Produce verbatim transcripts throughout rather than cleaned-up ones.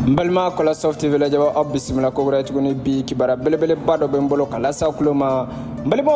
Mbalma kola soft T V la jaba ob bismillah ko gura tuguni bi kibara belebele bado be mbolo kala sa kuloma mbalma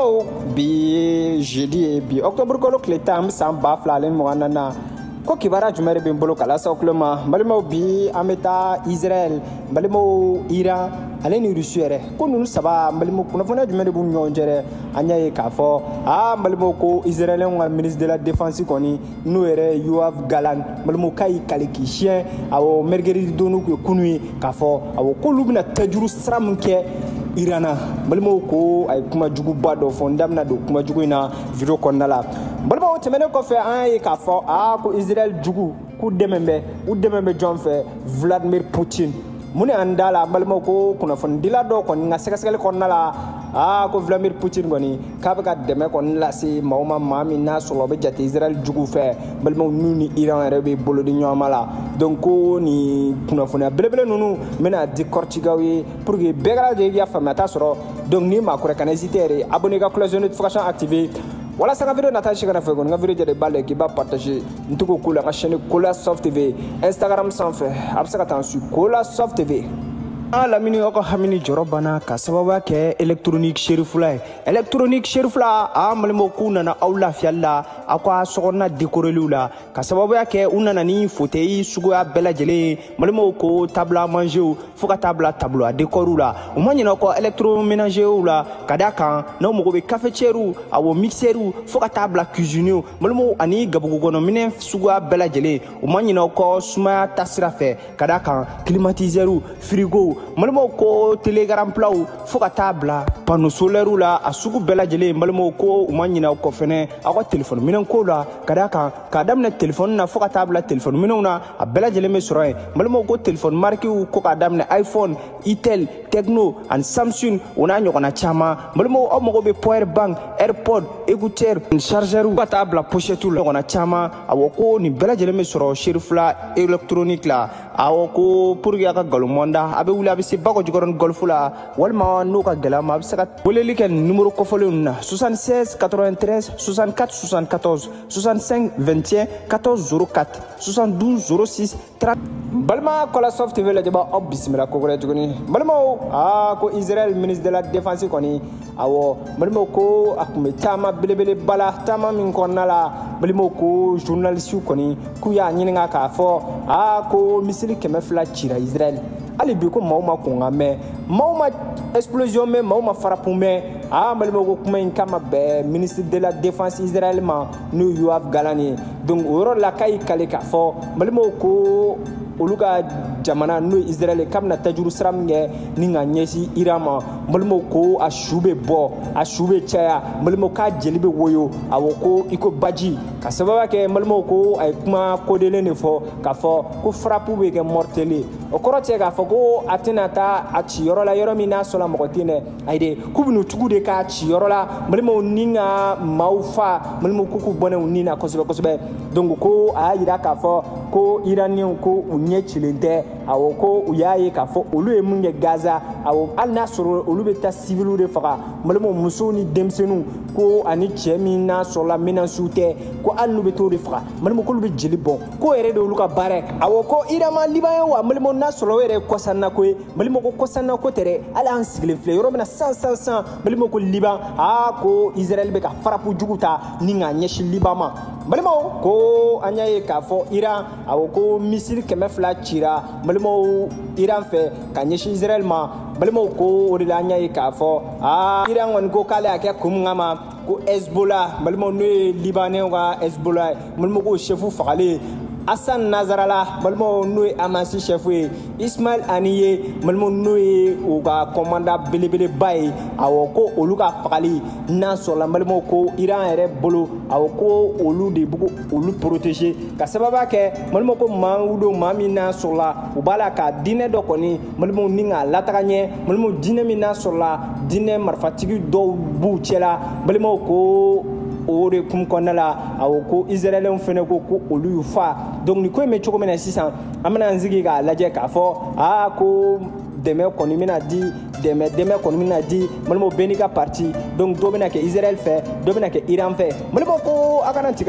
bi jeudi bi octobre ko le tam sam ba flalen mo nana ko kibara jumere be mbolo kala sa kuloma mbalma bi ameta Israël mbalma Iran ale ni rusiere ko nunu saba mbalma kuna fona jumere bu nyonjere anyaye kafo ah mbalma ko israélien wa ministre de la défense koni nouere Yoav Galan mbalma kay kaliki chien awo mergeri donu ko kunui kafo awo ko lubna tajuru sram ke irana mbalma ko ay kuma jugu bado fondamna do kuma jugu ina video konnala mbalma o temene ko fe ay kafo ah ko Israël jugu ku demembe u demembe jonfe Vladimir Putin mune andala balma ko kuna fondila do ko nga sekasele ko nala ah ko Vladimir Putin goni kabaka deme ko lasi mawma mami na solo be jati Israel jugu fe balma nuni Iran rebe bolo di nyamala donc ni kuna fona belebele nunu mena di kortigawi pour que begala de ya famata soro donc ni ma ko rekanesitere abonné ka cloche de notification activé. Voilà, c'est la vidéo Nathan Chikana Fegon, la vidéo de balles qui va partager. Nous avons la chaîne Cola Soft T V, Instagram sans fait. Absakatan sur Cola Soft T V. Ah, la mini oko hamini jorobana kasababa ke electronic sherifula electronic sherifula ah malmo kuna na aula fialla akwa sogona dekorelula kasababa ke unana ni fauteuil sugo ya bela jele malmo ko table à manger fuka table tableau à décorula umanya na ko électroménager ula kadaka na mo ko be cafetière awo mixeru fuka table cuisine malmo ani gabugo gono minen sugo ya bela jele umanya na ko suma tasira fe kadaka climatiseur frigo malmo ko telegram plaw foka tabla panneau solaire la asugu bela jele malmo ko umanyina ko fene akwa telephone minen ko la kadaka kadam na telephone na foka tabla telephone minuna a bela jele me soroy malmo ko telephone marque ko kadam na iPhone Itel Tecno and Samsung ona nyokona chama malmo o mo be power bank AirPod écouteur chargeur ko tabla pochette la nyokona chama awoko ni bela jele me soro sherifla électronique la awoko pour yaka galomonda abe wula be se bako jigoron golfula walma nuka galama be saka boleli ken numéro ko foluna soixante-seize quatre-vingt-treize soixante-quatre soixante-quatorze soixante-cinq vingt et un quatorze zéro quatre soixante-douze zéro six trente balma kola soft T V la jaba ob bismillah ko gure jogoni balma ah ko Israël ministre de la défense koni awo balma ko akume tama belebele bala tama min konnala balma ko journaliste koni ku ya nyinga ka fo ah ko misili keme fla chira Israël ali bi ko mawma ko ngame mawma explosion me mawma farapu me ah malmo ko kuma in kama be ministre de la défense israélien no Yoav Galani donc oro la kay kale ka fo malmo ko oluga jamana no Israël kam na tajuru sram nge ninga nyesi irama malmo ko a shube bo a shube chaya malmo ka jelibe woyo awoko iko baji ka sababa ke malmo ko ay kuma ko dele ne fo ka fo ko frapu be ke morteli o korote ka fo ko atinata a ci yoro la yoro mina sola mokotine ayde kubunu tugude ka ci yoro la malmo ninga maufa malmo kuku bone unina ko sobe ko sobe donc ko ayira ka fo ko iranien ko unye chilente awo ko uyaye ka fo olu e munge Gaza awo alna soro olu be ta civilu de faka malmo musoni demsenu ko ani chemi na sola mina sute ko anu be to de faka malmo ko lu be jeli bon ko ere de olu ka bare awo ko irama libaye wa malmo na solo ere ko sanna ko malmo ko ko sanna ko tere ala an sigle fle yoro na cent cent cent malmo ko liban a ko Israël be ka farapu juguta ninga nyeshi libama malmo ko anyaye ka fo Iran awo ko misil keme fla chira malmo Iran fe ka nyeshi Israël ma malmo ko odila anyaye ka fo ah Iran won ko kale ake kum ngama ko Hezbollah malmo no libanais wa Hezbollah malmo ko chefu fale Hassan Nasrallah malmo no amasi chefu Ismail Aniye malmo no o ga commanda belebele bay awoko oluka fakali na sola malmo ko Iran ere bolo awoko olu de buko olu protéger ka sababa ke malmo ko mawudo mamina sola ubala ka dine do koni malmo ninga latakanye malmo dine mina sola dine marfatigi do bu chela malmo ko ore kum konala awoko Israël fene ko ko olu fa donc ni ko me choko mena sisan amana nzigi ga laje ka fo a ko deme koni mina di deme deme koni mina di malmo benika parti donc do bena ke Israël fait do bena ke Iran fait malmo ko akana tigala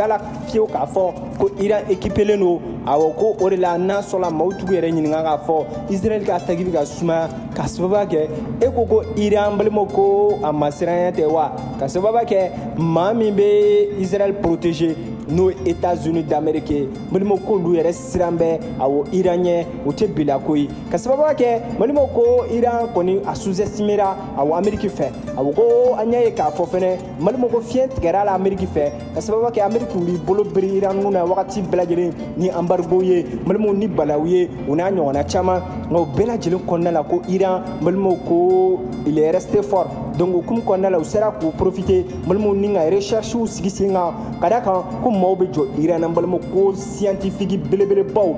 fiyewu k'a fɔ ko Iran équipelen don awɔ ko o de la n'a sɔrɔla maaw tugu yɛrɛ ɲininka k'a fɔ Israël ka attaque bɛ ka sumaya ka sababuya kɛ e ko ko Iran balimaw ko a masiranya tɛ wa ka sababuya kɛ maa min bɛ Israël protéger n'o États-Unis d'Amérique balimaw k'olu yɛrɛ siran bɛ awɔ Iran ɲɛ o tɛ bila ko ye ka sababuya kɛ balimaw ko Iran kɔni a sous-estimera awɔ Amérique fɛ awɔ ko an y'a ye k'a fɔ fɛnɛ balimaw ko fiɲɛ tigɛra la Amérique fɛ ka sababuya kɛ Amérique b'i bolo biri Iran ninnu na wagati bɛɛ lajɛlen ni embargo ye balimaw ni balawu ye o n'a ɲɔgɔnna caman nka o bɛɛ lajɛlen kɔnɔna la ko Iran balimaw ko il est resté fort donc o kumu kɔnɔna la u sera k'u profiter balimaw ni ka recherches sigi sen kan ka d'a kan ko maaw bɛ jɔ Iran na balimaw ko scientifique belebelebaw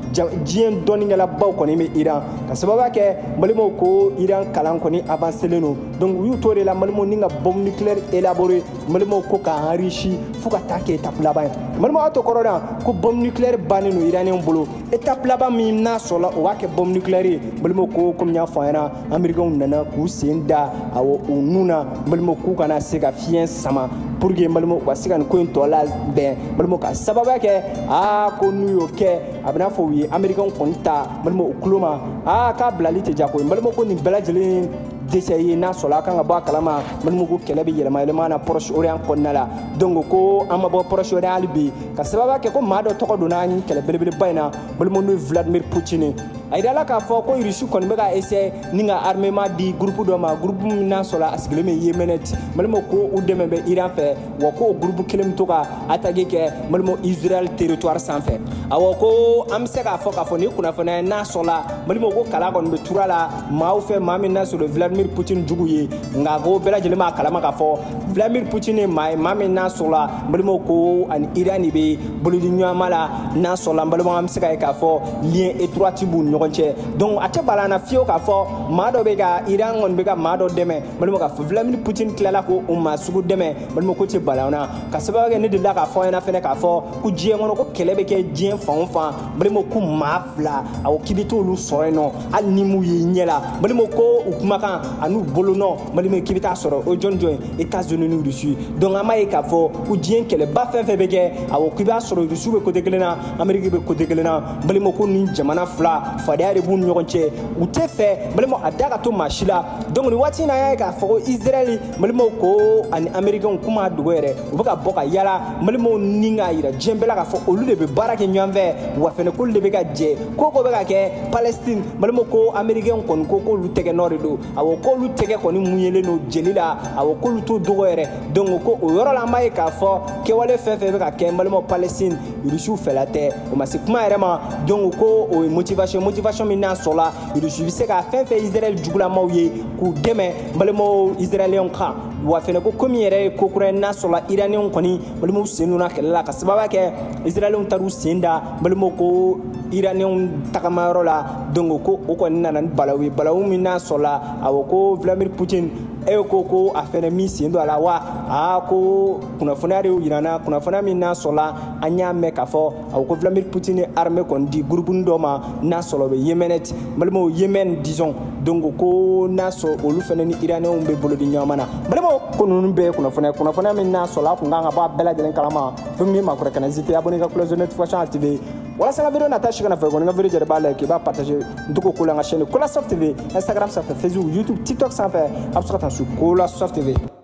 diɲɛ dɔnnikɛlabaw kɔni bɛ Iran ka sababuya kɛ balimaw ko Iran kalan kɔni avancelen don donc u y'u to de la balimaw ni ka bombe nucléaire élaboré balimaw ko ka enrichi fo ka taa kɛ étape laban ye balimaw y'a to kɔrɔ la ko bombe nucléaire bannen don Iranien bolo étape laban min n'a sɔrɔla o b'a kɛ bombe nucléaire ye balimaw ko komi n y'a fɔ a ɲɛna Américains nana k'u sen da awɔ u nun na balimaw k'u kana se ka fiɲɛ sama pour que balimaw ka se ka nin ko in tɔ labɛn balimaw ka sababuya kɛ aa ko n'u y'o kɛ a bɛ n'a fɔ u ye Américains kɔni ta balimaw u tulo ma aa k'a bilali tɛ ja ko ye balimaw ko nin bɛɛ lajɛlen dɛsɛ ye n'a sɔrɔ a kan ka bɔ a kalama balimaw ko kɛlɛ bɛ yɛlɛma yɛlɛma na Proche-Orient kɔnɔna la donc ko an ma bɔ Proche-Orient hali bi ka sababuya kɛ ko maa dɔ tɔgɔ donna nin kɛlɛ belebeleba in na balimaw n'o ye Vladimir Poutine a yirala k'a fɔ ko Russie kɔni bɛ ka essayer ni ka armement di groupe dɔ ma groupe min n'a sɔrɔla a sigilen bɛ Yéménite balimaw ko u dɛmɛ bɛ Iran fɛ wa ko o groupe kelen bɛ to ka attaque kɛ balimaw Israël territoire sanfɛ awɔ ko an bɛ se k'a fɔ k'a fɔ ni kunnafoniya n'a sɔrɔla balimaw ko kala kɔni bɛ tura la maaw fɛ maa min n'a sɔrɔ Vladimir Poutine jugu ye nka ko bɛɛ lajɛlen b'a kalama k'a fɔ Vladimir Poutine ye maa ye maa min n'a sɔrɔla balimaw ko ani Iran de bɛ bolodi ɲɔgɔnma la n'a sɔrɔla balimaw an bɛ se ka ye k'a fɔ lien étroit b'u ni ɲɔgɔn cɛ donc a tɛ bala na fiyewu k'a fɔ maa dɔ bɛ ka Iran kɔni bɛ ka maa dɔ dɛmɛ balimaw k'a fɔ Vladimir Poutine tilala ko o maa sugu dɛmɛ balimaw ko tɛ bala na ka sababu kɛ ne delila k'a fɔ an ɲɛna fɛnɛ k'a fɔ ko diɲɛ kɔnɔ ko kɛlɛ bɛ kɛ diɲɛ fan o fan balimaw ko maa fila awɔ k'i bɛ t'olu sɔrɔ yen nɔ hali ni m'u ye ɲɛ la balimaw ko u kumakan a n'u bolonɔ balimaw k'i bɛ taa sɔrɔ o jɔn jɔn États-Unis ni Russie donc an b'a ye k'a fɔ ko diɲɛ kɛlɛba fɛn fɛn bɛ kɛ awɔ k'i b'a sɔrɔ Russie bɛ côté kelen na Amérique bɛ côté kelen na balimaw ko nin jamana fila fadenya de b'u ni ɲɔgɔn cɛ u tɛ fɛ balimaw a da ka to maa si la donc nin waati in na an y'a ye k'a fɔ ko Israël balimaw ko ani Américains k'u m'a dogo yɛrɛ u bɛ ka bɔ ka yala balimaw ni k'a yira diɲɛ bɛɛ la k'a fɔ olu de bɛ baara kɛ ɲɔgɔn fɛ wa fɛnɛ k'olu de bɛ ka jɛ ko ko bɛ ka kɛ Palestine balimaw ko Américains kɔni ko k'olu tɛgɛ nɔ de don awɔ k'olu tɛgɛ kɔni munyelen don jeli la awɔ k'olu t'o dogo yɛrɛ donc ko o yɔrɔ la an b'a ye k'a fɔ kɛwale fɛn fɛn bɛ ka kɛ balimaw Palestine Russiw fɛla tɛ o ma se kuma yɛrɛ ma donc ko o ye motivation motivation min n'a sɔrɔla Russie bɛ se ka fɛn fɛn Israël jugulamaw ye k'u dɛmɛ balimaw Israëliens kan wa fɛnɛ ko komi yɛrɛ ye ko kura ye n'a sɔrɔla Iraniens kɔni balimaw sen donna kɛlɛ la ka sababuya kɛ Israëliens taar'u sen da balimaw ko Iraniens tagamayɔrɔ la donc ko o kɔni nana ni balawu ye balawu min n'a sɔrɔla awɔ ko Vladimir Poutine e ko ko a fɛnɛ min sen don a la wa aa ko kunnafoniya de y'o yira n na kunnafoniya min n'a sɔrɔla an y'a mɛn k'a fɔ awɔ ko Vladimir Poutine ye armée kɔni di groupe dɔ ma n'a sɔrɔ o bɛ Yéménite balimaw Yémène disons donc ko n'a sɔrɔ olu fɛnɛ ni Iraniens bɛ bolo di ɲɔgɔn na balimaw ko ninnu bɛɛ ye kunnafoniya kunnafoniya min n'a sɔrɔla a kun kan ka bɔ a bɛɛ lajɛlen kalama fɛn min ye maa kɔrɔ kana hésiter abonner ka cloche de notification activer walasa n ka video nata si kana fɛ kɔni n ka video jɛrɛ b'a like i b'a partager n to k'o ko la n ka chaîne Kolasoft T V Instagram sanfɛ Facebook YouTube TikTok sanfɛ a bɛ se ka taa su Kolasoft T V